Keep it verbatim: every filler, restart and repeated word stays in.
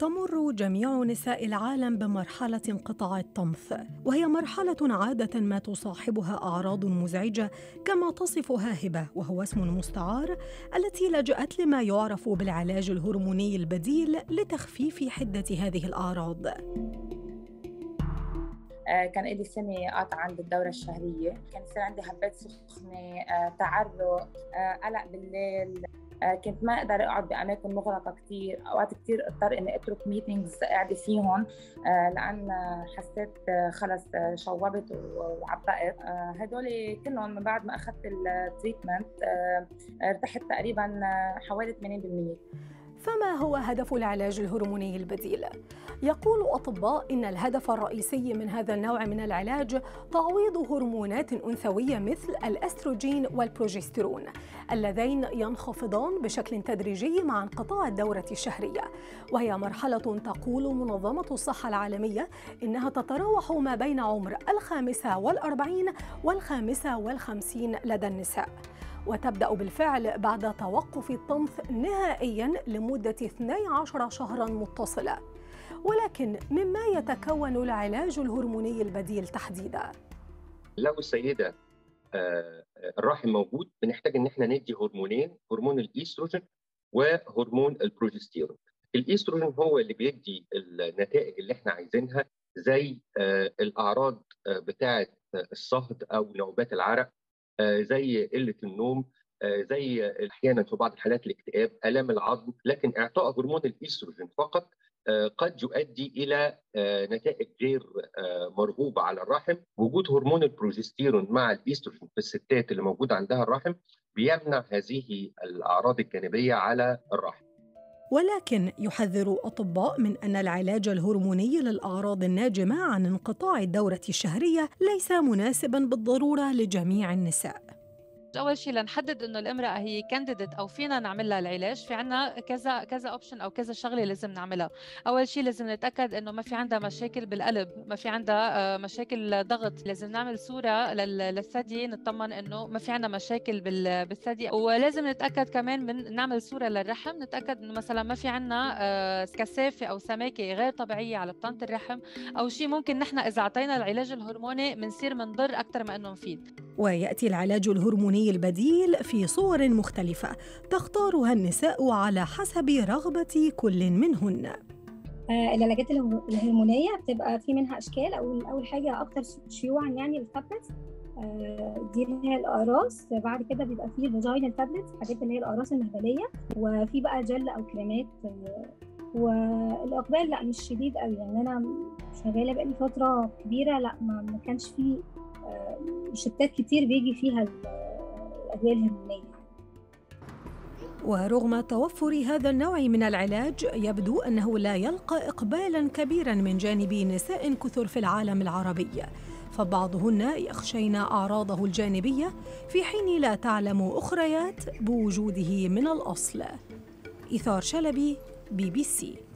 تمر جميع نساء العالم بمرحلة انقطاع الطمث، وهي مرحلة عادة ما تصاحبها أعراض مزعجة كما تصفها هبة، وهو اسم مستعار، التي لجأت لما يعرف بالعلاج الهرموني البديل لتخفيف حدة هذه الأعراض. كان لي سنة قطع عند الدورة الشهرية، كان يصير عندي هبات سخنة، تعرق، قلق بالليل، كنت ما أقدر أقعد بأماكن مغلقة كتير، أوقات كتير اضطر إني أترك ميتينجز قاعدة فيهم لأن حسيت خلص شوبت وعبقت. هدول كلهم من بعد ما أخذت التريتمنت ارتحت تقريباً حوالي ثمانين بالمئة. فما هو هدف العلاج الهرموني البديل؟ يقول أطباء إن الهدف الرئيسي من هذا النوع من العلاج تعويض هرمونات أنثوية مثل الأستروجين والبروجستيرون، اللذين ينخفضان بشكل تدريجي مع انقطاع الدورة الشهرية، وهي مرحلة تقول منظمة الصحة العالمية إنها تتراوح ما بين عمر الخامسة والأربعين والخامسة والخمسين لدى النساء، وتبدأ بالفعل بعد توقف الطمث نهائياً لمدة اثني عشر شهراً متصلة. ولكن مما يتكون العلاج الهرموني البديل تحديداً؟ لو السيدة الرحم موجود بنحتاج ان احنا ندي هرمونين، هرمون الايستروجين وهرمون البروجستيرون. الايستروجين هو اللي بيدي النتائج اللي احنا عايزينها، زي الاعراض بتاعه الصهد او نوبات العرق، زي قله النوم، زي احيانا في بعض الحالات الاكتئاب، الام العظم. لكن اعطاء هرمون الايستروجين فقط قد يؤدي الى نتائج غير مرغوبه على الرحم. وجود هرمون البروجستيرون مع الايستروجين في الستات اللي موجود عندها الرحم بيمنع هذه الاعراض الجانبيه على الرحم. ولكن يحذر أطباء من أن العلاج الهرموني للأعراض الناجمة عن انقطاع الدورة الشهرية ليس مناسباً بالضرورة لجميع النساء. اول شيء لنحدد انه الامراه هي كانديديت او فينا نعمل لها العلاج، في عنا كذا كذا اوبشن او كذا شغله لازم نعملها. اول شيء لازم نتاكد انه ما في عندها مشاكل بالقلب، ما في عندها مشاكل ضغط، لازم نعمل صوره للثدي نطمن انه ما في عندها مشاكل بالثدي، ولازم نتاكد كمان من نعمل صوره للرحم نتاكد انه مثلا ما في عندنا كثافه او سماكه غير طبيعيه على بطانه الرحم، او شيء ممكن نحن اذا اعطينا العلاج الهرموني بنصير منضر اكثر ما انه مفيد. ويأتي العلاج الهرموني البديل في صور مختلفة تختارها النساء على حسب رغبة كل منهن. آه العلاجات الهرمونية بتبقى في منها أشكال. أول أول حاجة أكثر شيوعاً يعني التابلت، آه دي اللي هي الأقراص. بعد كده بيبقى فيه الفاجينال تابلت، حاجات اللي هي الأقراص المهبلية، وفي بقى جل أو كريمات. آه والإقبال لا مش شديد قوي، يعني أنا شغالة بقالي فترة كبيرة، لا ما, ما كانش فيه شتات كتير بيجي فيها الأدوية الهرمونية. ورغم توفر هذا النوع من العلاج يبدو أنه لا يلقى إقبالاً كبيراً من جانب نساء كثر في العالم العربي، فبعضهن يخشين أعراضه الجانبية في حين لا تعلم أخريات بوجوده من الأصل. إيثار شلبي، بي بي سي.